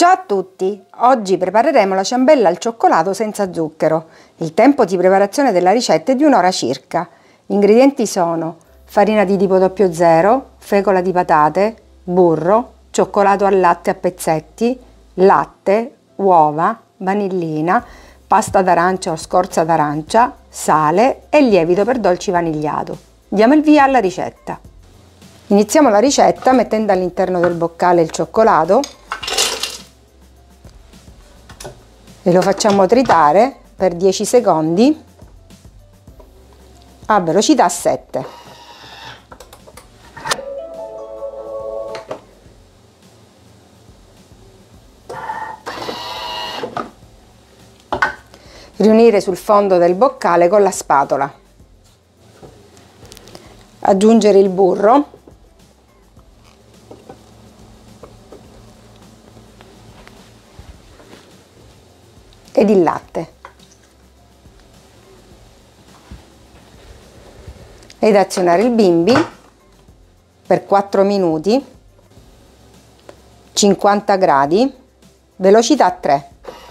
Ciao a tutti! Oggi prepareremo la ciambella al cioccolato senza zucchero. Il tempo di preparazione della ricetta è di un'ora circa. Gli ingredienti sono farina di tipo 00, fecola di patate, burro, cioccolato al latte a pezzetti, latte, uova, vanillina, pasta d'arancia o scorza d'arancia, sale e lievito per dolci vanigliato. Diamo il via alla ricetta. Iniziamo la ricetta mettendo all'interno del boccale il cioccolato e lo facciamo tritare per 10 secondi a velocità 7. Riunire sul fondo del boccale con la spatola. Aggiungere il burro. Ed il latte ed azionare il bimbi per 4 minuti, 50 gradi, velocità 3.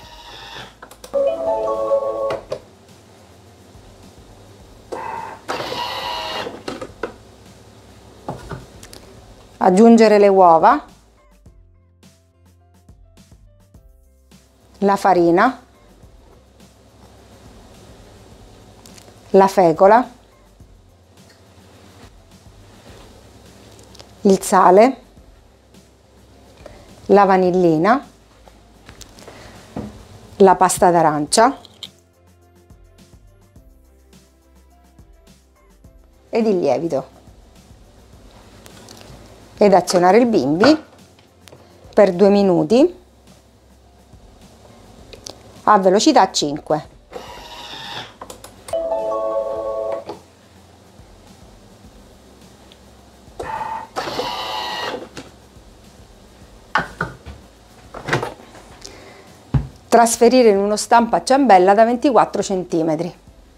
Aggiungere le uova, la farina, la fecola, il sale, la vanillina, la pasta d'arancia ed il lievito ed azionare il bimbi per 2 minuti a velocità 5. Trasferire in uno stampo a ciambella da 24 cm.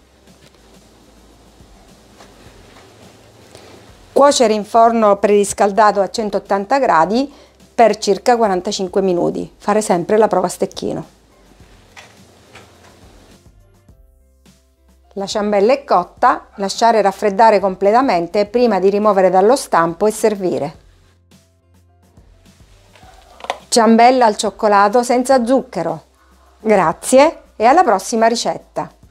Cuocere in forno preriscaldato a 180 gradi per circa 45 minuti. Fare sempre la prova a stecchino. La ciambella è cotta, lasciare raffreddare completamente prima di rimuovere dallo stampo e servire. Ciambella al cioccolato senza zucchero. Grazie e alla prossima ricetta!